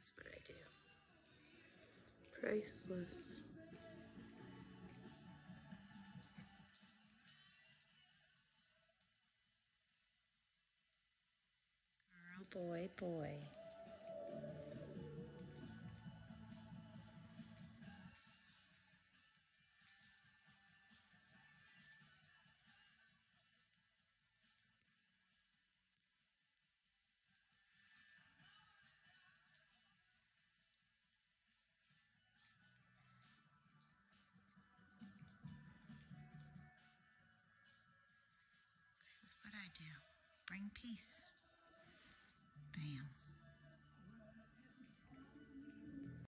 That's what I do. Priceless. Girl, boy, boy. This is what I do. Bring peace. Bam.